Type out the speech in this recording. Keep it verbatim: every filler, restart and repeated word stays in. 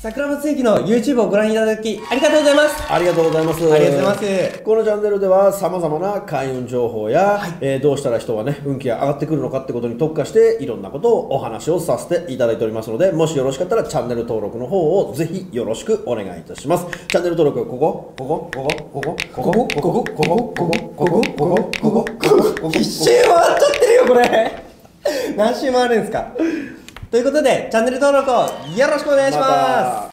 桜松駅の YouTube をご覧いただきありがとうございます。 ありがとうございます。 ありがとうございます。 このチャンネルでは様々な開運情報や、はい、えー、どうしたら人がね、運気が上がってくるのかってことに特化していろんなことをお話をさせていただいておりますので、もしよろしかったらチャンネル登録の方をぜひよろしくお願いいたします。チャンネル登録ここ、ここ、ここ、ここ、ここ、ここ、ここ、ここ、ここ、ここ、ここ、ここ、ここ、一周回っちゃってるよこれ。何周回るんですか。ということでチャンネル登録をよろしくお願いします。